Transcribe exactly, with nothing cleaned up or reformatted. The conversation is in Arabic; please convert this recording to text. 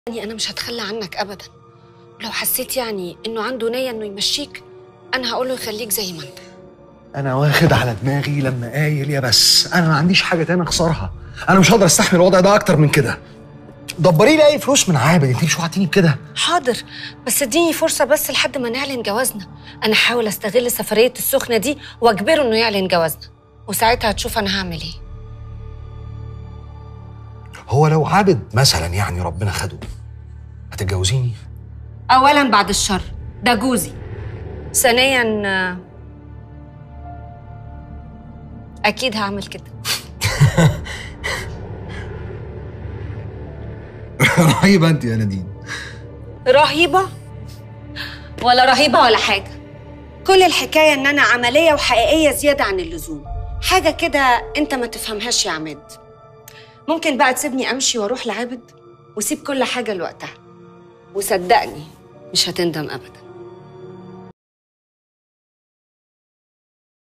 يعني أنا مش هتخلى عنك أبداً. لو حسيت يعني إنه عنده نية إنه يمشيك أنا هقوله يخليك زي ما أنت. أنا واخد على دماغي لما قايل يا بس أنا ما عنديش حاجة تاني أخسرها. أنا مش هقدر أستحمل الوضع ده أكتر من كده. دبري لي أي فلوس من عابد، أنت مش وعدتيني بكده. حاضر، بس اديني فرصة بس لحد ما نعلن جوازنا. أنا هحاول أستغل سفرية السخنة دي وأجبره إنه يعلن جوازنا، وساعتها هتشوف أنا هعمل إيه. هو لو عابد مثلا يعني ربنا خده، هتتجوزيني؟ أولاً بعد الشر، ده جوزي. ثانياً أكيد هعمل كده. رهيبة أنت يا نادين. رهيبة؟ ولا رهيبة ولا حاجة. كل الحكاية إن أنا عملية وحقيقية زيادة عن اللزوم. حاجة كده أنت ما تفهمهاش يا عماد. ممكن بقى تسيبني أمشي وأروح لعابد وسيب كل حاجة لوقتها، وصدقني مش هتندم أبداً.